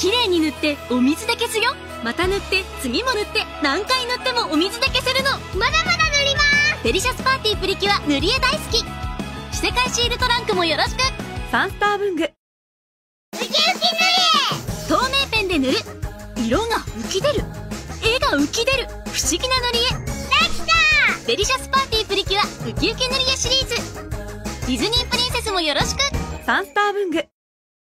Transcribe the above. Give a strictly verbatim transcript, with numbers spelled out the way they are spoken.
綺麗に塗ってお水で消すよ。また塗って次も塗って何回塗ってもお水で消せるの。 まだまだ塗りまーす。 デリシャスパーティープリキュア塗り絵大好き。着せ替えシールトランクもよろしく。サンスター文具。 ウキウキ塗り絵。 透明ペンで塗る。色が浮き出る。絵が浮き出る。不思議な塗り絵。 できた。 デリシャスパーティープリキュアウキウキ塗り絵シリーズ。ディズニープリンセスもよろしく。サンスター文具。